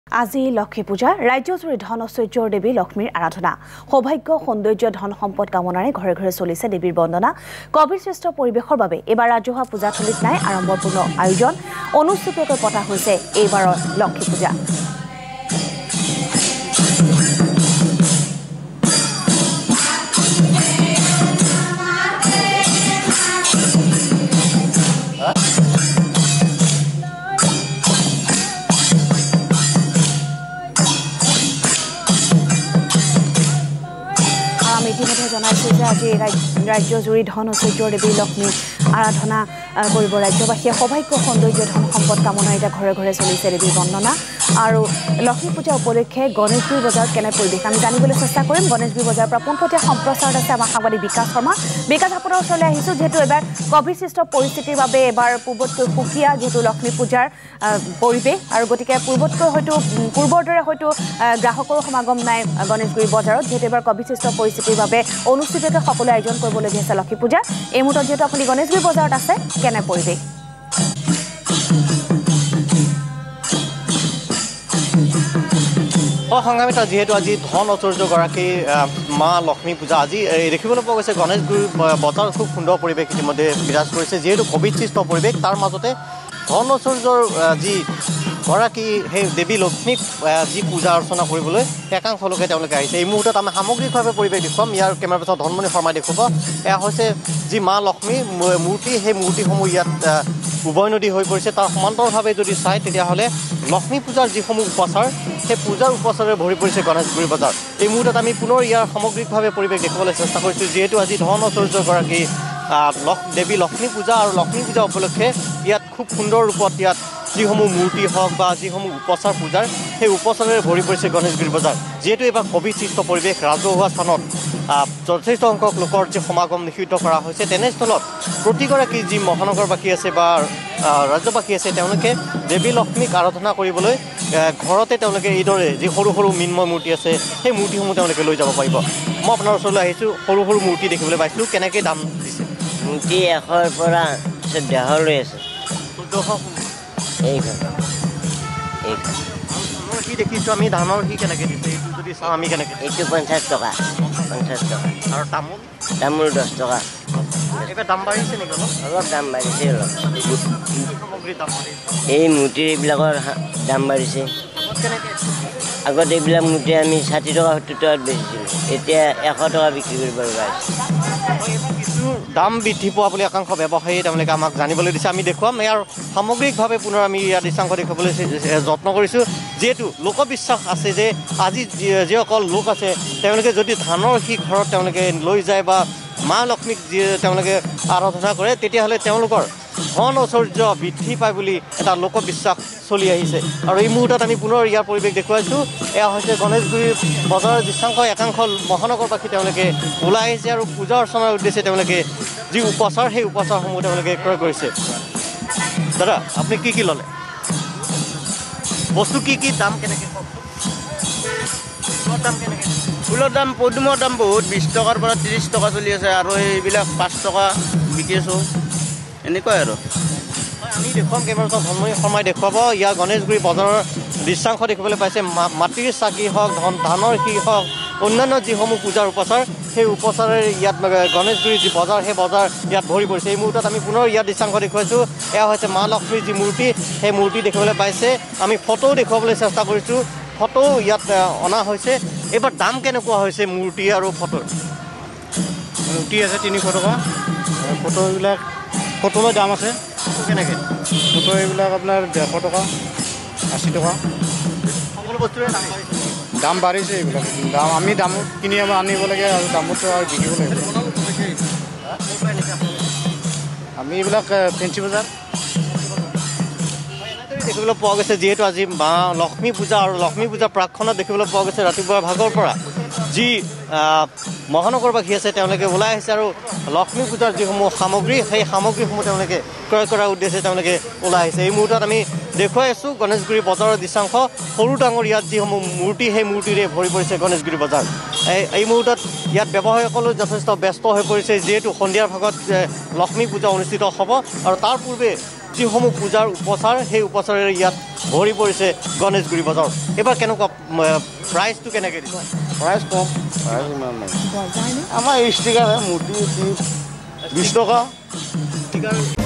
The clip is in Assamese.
আজি লক্ষ্মী পূজা ৰাজ্যজুৰি ধন ঐশ্বৰ্যৰ দেৱী লক্ষ্মীৰ আৰাধনা সৌভাগ্য সৌন্দৰ্য ধন সম্পদ কামনাৰে ঘৰে ঘৰে চলিছে দেৱীৰ বন্দনা কবিৰ শ্ৰেষ্ঠ পৰিৱেশৰ বাবে এবাৰ ৰাজহুৱা পূজাথলীত নাই আড়ম্বৰপূৰ্ণ আয়োজন অনুষ্ঠিতকৈ পতা হৈছে এইবাৰৰ লক্ষ্মী পূজা ইতিমধ্যে জনাইছে যে আজি ৰাজ্যজুৰি ধন ঐশ্বৰ্যৰ দেৱী লক্ষ্মীৰ আৰাধনা কৰিব ৰাজ্যবাসীয়ে সৌভাগ্য সৌন্দৰ্য ধন সম্পদ কামনাৰে এতিয়া ঘৰে ঘৰে চলিছে দেৱীৰ বন্দনা আৰু লক্ষ্মী পূজা উপলক্ষে গণেশগুৰি বজাৰত কেনে পৰিৱেশ আমি জানিবলৈ চেষ্টা কৰিম গণেশগুৰি বজাৰৰ পৰা পোনপটীয়া সম্প্ৰচাৰত আছে আমাৰ সাংবাদিক বিকাশ শৰ্মা বিকাশ আপোনাৰ ওচৰলৈ আহিছোঁ যিহেতু এবাৰ কভিড সৃষ্ট পৰিস্থিতিৰ বাবে এবাৰ পূৰ্বতকৈ সুকীয়া যিহেতু লক্ষ্মী পূজাৰ পৰিৱেশ আৰু গতিকে পূৰ্বতকৈ হয়তো পূৰ্বৰ দৰে হয়তো গ্ৰাহকৰো সমাগম নাই গণেশগুৰি বজাৰত যিহেতু এবাৰ কভিড সৃষ্ট পৰিস্থিতিৰ বাবে অনুষ্ঠিতকৈ সকলোৱে আয়োজন কৰিবলগীয়া আছে লক্ষ্মী পূজা এই মুহূৰ্তত যিহেতু আপুনি গণেশগুৰি বজাৰত আছে কেনে পৰিৱেশ সংগ্ৰামিতা যেহেতু আজি ধন ঐশ্বৰ্যগৰাকী মা লক্ষ্মী পূজা আজি দেখিবলৈ পোৱা গৈছে গণেশগুৰি বজাৰ খুব সুন্দৰ পৰিৱেশ ইতিমধ্যে বিৰাজ কৰিছে যিহেতু কভিড সৃষ্ট পৰিৱেশ তাৰ মাজতে ধন ঐশ্বৰ্যৰ যি গৰাকী সেই দেৱী লক্ষ্মীক যি পূজা অৰ্চনা কৰিবলৈ একাংশ লোকে তেওঁলোকে আহিছে এই মুহূৰ্তত আমি সামগ্ৰিকভাৱে পৰিৱেশ দেখুৱাম ইয়াৰ কেমেৰা পাৰ্চন ধনমণি শৰ্মাই দেখুৱাব এয়া হৈছে যি মা লক্ষ্মী মূৰ্তি সেই মূৰ্তিসমূহ ইয়াত উভৈনদী হৈ পৰিছে তাৰ সমান্তৰভাৱে যদি চায় তেতিয়াহ'লে লক্ষ্মী পূজাৰ যিসমূহ উপাচাৰ সেই পূজাৰ উপাচাৰে ভৰি পৰিছে গণেশগুৰি বজাৰ এই মুহূৰ্তত আমি পুনৰ ইয়াৰ সামগ্ৰিকভাৱে পৰিৱেশ দেখুৱাবলৈ চেষ্টা কৰিছোঁ যিহেতু আজি ধন ঐশ্বৰ্যগৰাকী দেৱী লক্ষ্মী পূজা আৰু লক্ষ্মী পূজা উপলক্ষে ইয়াত খুব সুন্দৰ ৰূপত ইয়াত যিসমূহ মূৰ্তি হওক বা যিসমূহ উপচাৰ পূজাৰ সেই উপচাৰেৰে ভৰি পৰিছে গণেশগুৰি বজাৰ যিহেতু এইবাৰ কভিড সৃষ্ট পৰিৱেশ ৰাজহুৱা স্থানত যথেষ্ট সংখ্যক লোকৰ যি সমাগম নিষিদ্ধ কৰা হৈছে তেনেস্থলত প্ৰতিগৰাকী যি মহানগৰবাসী আছে বা ৰাজ্যবাসী আছে তেওঁলোকে দেৱী লক্ষ্মীক আৰাধনা কৰিবলৈ ঘৰতে তেওঁলোকে এইদৰে যি সৰু সৰু মৃন্ময় মূৰ্তি আছে সেই মূৰ্তিসমূহ তেওঁলোকে লৈ যাব পাৰিব মই আপোনাৰ ওচৰলৈ আহিছোঁ সৰু সৰু মূৰ্তি দেখিবলৈ পাইছোঁ কেনেকৈ দাম দিছে মূৰ্তি 100ৰ পৰা 1,500 লৈ আছে 1,400 কি দেখিছোঁ আমি ধানৰ কি কেনেকৈ দিছে এইটো যদি চাওঁ আমি কেনেকৈ এইটো 50 টকা আৰু তামোল 10 টকা এইবাৰ দাম বাঢ়িছে নেকি অলপ দাম বাঢ়িছে সামগ্ৰীৰ দাম বাঢ়িছে এই মূৰ্তিৰ এইবিলাকৰ দাম বাঢ়িছে আগত এইবিলাক মূৰ্তি আমি 60 টকা 70 টকাত বেচিছিলোঁ এতিয়া 100 টকা বিক্ৰী কৰিব লগা হৈছে কিছু দাম বৃদ্ধি পোৱা বুলি একাংশ ব্যৱসায়ী তেওঁলোকে আমাক জানিবলৈ দিছে আমি দেখুৱাম ইয়াৰ সামগ্ৰিকভাৱে পুনৰ আমি ইয়াৰ দৃশ্যাংশ দেখুৱাবলৈ যত্ন কৰিছোঁ যিহেতু লোকবিশ্বাস আছে যে আজি যিসকল লোক আছে তেওঁলোকে যদি ধানৰ সি ঘৰত তেওঁলোকে লৈ যায় বা মা লক্ষ্মীক তেওঁলোকে আৰাধনা কৰে তেতিয়াহ'লে তেওঁলোকৰ ধন ঐশ্বৰ্য বৃদ্ধি পায় বুলি এটা লোকবিশ্বাস চলি আহিছে আৰু এই মুহূৰ্তত আমি পুনৰ ইয়াৰ পৰিৱেশ দেখুৱাইছোঁ এয়া হৈছে গণেশগুৰি বজাৰৰ দৃশ্যাংশ একাংশ মহানগৰবাসী তেওঁলোকে ওলাই আহিছে আৰু পূজা অৰ্চনাৰ উদ্দেশ্যে তেওঁলোকে যি উপচাৰ সেই উপচাৰসমূহ তেওঁলোকে ক্ৰয় কৰিছে দাদা আপুনি কি ল'লে বস্তু কি দাম কেনেকৈ দাম কেনেকৈ ফুলৰ দাম পদুমৰ দাম বহুত 20 টকাৰ পৰা 30 টকা চলি আছে আৰু এইবিলাক 5 টকা বিকি আছোঁ এনেকুৱাই আৰু আমি দেখুৱাম কেমেৰা ধনমণি শৰ্মাই দেখুৱাব ইয়াৰ গণেশগুৰি বজাৰৰ দৃশ্যাংশ দেখিবলৈ পাইছে মাটিৰ চাকি হওক ধানৰ সি হওক অন্যান্য যিসমূহ পূজাৰ উপচাৰ সেই উপচাৰেৰে ইয়াত গণেশগুৰি যি বজাৰ সেই বজাৰ ইয়াত ভৰি পৰিছে এই মুহূৰ্তত আমি পুনৰ ইয়াত দৃশ্যাংশ দেখুৱাইছোঁ এয়া হৈছে মা লক্ষ্মীৰ যি মূৰ্তি সেই মূৰ্তি দেখিবলৈ পাইছে আমি ফটোও দেখুৱাবলৈ চেষ্টা কৰিছোঁ ফটো ইয়াত অনা হৈছে এইবাৰ দাম কেনেকুৱা হৈছে মূৰ্তি আৰু ফটোৰ মূৰ্তি আছে 300 টকা ফটোবিলাক ফটোলৈ দাম আছে কেনেকৈ ফটো এইবিলাক আপোনাৰ 150 টকা 80 টকা সকলো বস্তুৰে দাম বাঢ়িছে এইবিলাক দাম আমি দামত কিনি আনিব লাগে আৰু দামতো আৰু বিকিব লাগিব আমি এইবিলাক ফেঞ্চি বজাৰ দেখিবলৈ পোৱা গৈছে যিহেতু আজি মা লক্ষ্মী পূজা আৰু লক্ষ্মী পূজা প্ৰাকখনত দেখিবলৈ পোৱা গৈছে ৰাতিপুৱাৰ ভাগৰ পৰা যি মহানগৰবাসী আছে তেওঁলোকে ওলাই আহিছে আৰু লক্ষ্মী পূজাৰ যিসমূহ সামগ্ৰী সেই সামগ্ৰীসমূহ তেওঁলোকে ক্ৰয় কৰাৰ উদ্দেশ্যে তেওঁলোকে ওলাই আহিছে এই মুহূৰ্তত আমি দেখুৱাই আছোঁ গণেশগুৰি বজাৰৰ দৃশ্যাংশ সৰু ডাঙৰ ইয়াত যিসমূহ মূৰ্তি সেই মূৰ্তিৰে ভৰি পৰিছে গণেশগুৰি বজাৰ এই মুহূৰ্তত ইয়াত ব্যৱসায়ীসকলো যথেষ্ট ব্যস্ত হৈ পৰিছে যিহেতু সন্ধিয়াৰ ভাগত লক্ষ্মী পূজা অনুষ্ঠিত হ'ব আৰু তাৰ পূৰ্বে যিসমূহ পূজাৰ উপচাৰ সেই উপচাৰেৰে ইয়াত ভৰি পৰিছে গণেশগুৰি বজাৰ এইবাৰ কেনেকুৱা প্ৰাইচটো কেনেকৈ দিছে প্ৰাইচ কম প্ৰাইচ ইমান নাই আমাৰ ষ্টিকাৰ মূৰ্তি 20 টকা ষ্টিকাৰ